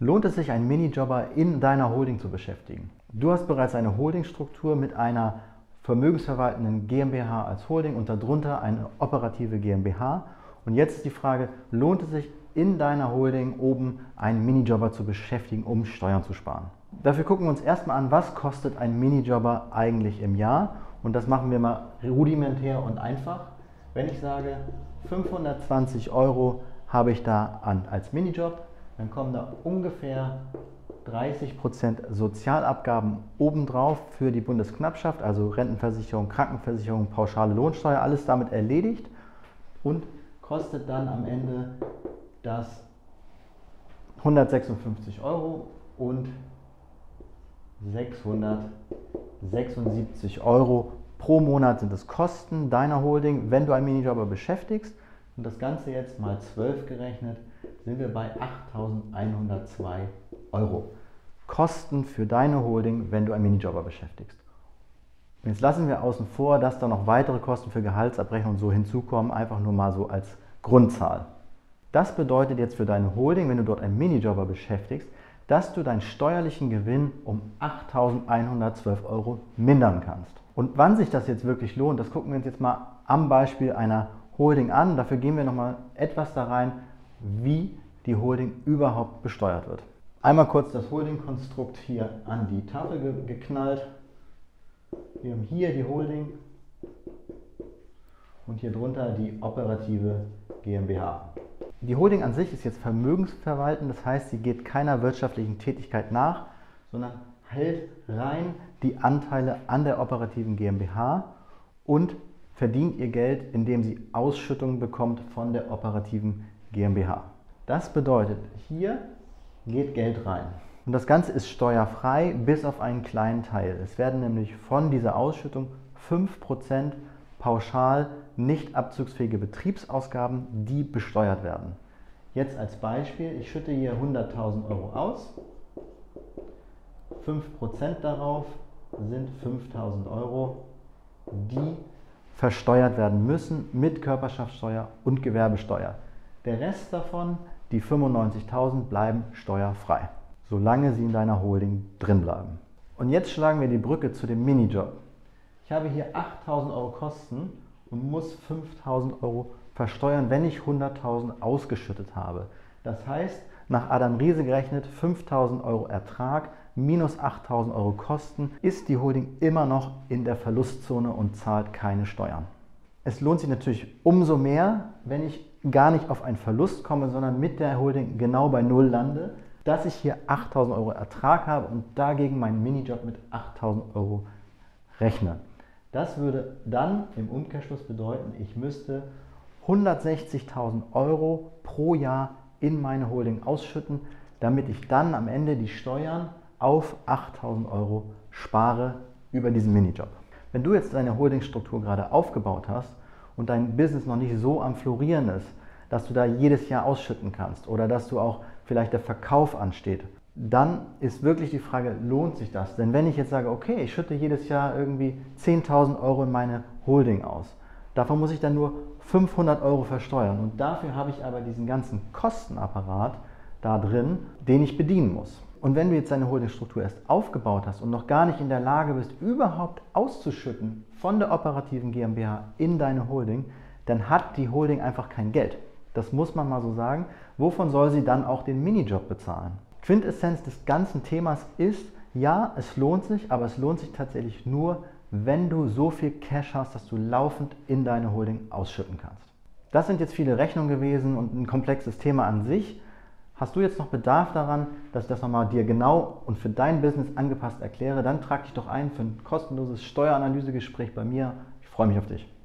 Lohnt es sich, einen Minijobber in deiner Holding zu beschäftigen? Du hast bereits eine Holdingstruktur mit einer vermögensverwaltenden GmbH als Holding und darunter eine operative GmbH. Und jetzt ist die Frage, lohnt es sich, in deiner Holding oben einen Minijobber zu beschäftigen, um Steuern zu sparen? Dafür gucken wir uns erstmal an, was kostet ein Minijobber eigentlich im Jahr. Und das machen wir mal rudimentär und einfach. Wenn ich sage, 520 € habe ich da als Minijob, dann kommen da ungefähr 30% Sozialabgaben obendrauf für die Bundesknappschaft, also Rentenversicherung, Krankenversicherung, pauschale Lohnsteuer, alles damit erledigt und kostet dann am Ende das 156 € und 676 € pro Monat sind es Kosten deiner Holding, wenn du einen Minijobber beschäftigst. Und das Ganze jetzt mal 12 gerechnet, sind wir bei 8.102 €. Kosten für deine Holding, wenn du einen Minijobber beschäftigst. Und jetzt lassen wir außen vor, dass da noch weitere Kosten für Gehaltsabrechnung und so hinzukommen, einfach nur mal so als Grundzahl. Das bedeutet jetzt für deine Holding, wenn du dort einen Minijobber beschäftigst, dass du deinen steuerlichen Gewinn um 8.112 € mindern kannst. Und wann sich das jetzt wirklich lohnt, das gucken wir uns jetzt mal am Beispiel einer Holding an. Dafür gehen wir nochmal etwas da rein, wie die Holding überhaupt besteuert wird. Einmal kurz das Holding-Konstrukt hier an die Tafel geknallt. Wir haben hier die Holding und hier drunter die operative GmbH. Die Holding an sich ist jetzt vermögensverwaltend, das heißt, sie geht keiner wirtschaftlichen Tätigkeit nach, sondern hält rein die Anteile an der operativen GmbH und verdient ihr Geld, indem sie Ausschüttungen bekommt von der operativen GmbH. Das bedeutet, hier geht Geld rein. Und das Ganze ist steuerfrei bis auf einen kleinen Teil. Es werden nämlich von dieser Ausschüttung 5% pauschal nicht abzugsfähige Betriebsausgaben, die besteuert werden. Jetzt als Beispiel, ich schütte hier 100.000 € aus. 5% darauf sind 5.000 €, die versteuert werden müssen mit Körperschaftsteuer und Gewerbesteuer. Der Rest davon, die 95.000, bleiben steuerfrei, solange sie in deiner Holding drin bleiben. Und jetzt schlagen wir die Brücke zu dem Minijob. Ich habe hier 8.000 € Kosten und muss 5.000 € versteuern, wenn ich 100.000 ausgeschüttet habe. Das heißt, nach Adam Riese gerechnet, 5.000 € Ertrag minus 8.000 € Kosten, ist die Holding immer noch in der Verlustzone und zahlt keine Steuern. Es lohnt sich natürlich umso mehr, wenn ich gar nicht auf einen Verlust komme, sondern mit der Holding genau bei Null lande, dass ich hier 8.000 € Ertrag habe und dagegen meinen Minijob mit 8.000 € rechne. Das würde dann im Umkehrschluss bedeuten, ich müsste 160.000 € pro Jahr in meine Holding ausschütten, damit ich dann am Ende die Steuern auf 8.000 € spare über diesen Minijob. Wenn du jetzt deine Holdingstruktur gerade aufgebaut hast und dein Business noch nicht so am Florieren ist, dass du da jedes Jahr ausschütten kannst oder dass du auch vielleicht der Verkauf ansteht, dann ist wirklich die Frage, lohnt sich das? Denn wenn ich jetzt sage, okay, ich schütte jedes Jahr irgendwie 10.000 € in meine Holding aus, davon muss ich dann nur 500 € versteuern und dafür habe ich aber diesen ganzen Kostenapparat da drin, den ich bedienen muss. Und wenn du jetzt deine Holdingstruktur erst aufgebaut hast und noch gar nicht in der Lage bist, überhaupt auszuschütten von der operativen GmbH in deine Holding, dann hat die Holding einfach kein Geld. Das muss man mal so sagen. Wovon soll sie dann auch den Minijob bezahlen? Quintessenz des ganzen Themas ist, ja, es lohnt sich, aber es lohnt sich tatsächlich nur, wenn du so viel Cash hast, dass du laufend in deine Holding ausschütten kannst. Das sind jetzt viele Rechnungen gewesen und ein komplexes Thema an sich. Hast du jetzt noch Bedarf daran, dass ich das nochmal dir genau und für dein Business angepasst erkläre, dann trag dich doch ein für ein kostenloses Steueranalysegespräch bei mir. Ich freue mich auf dich.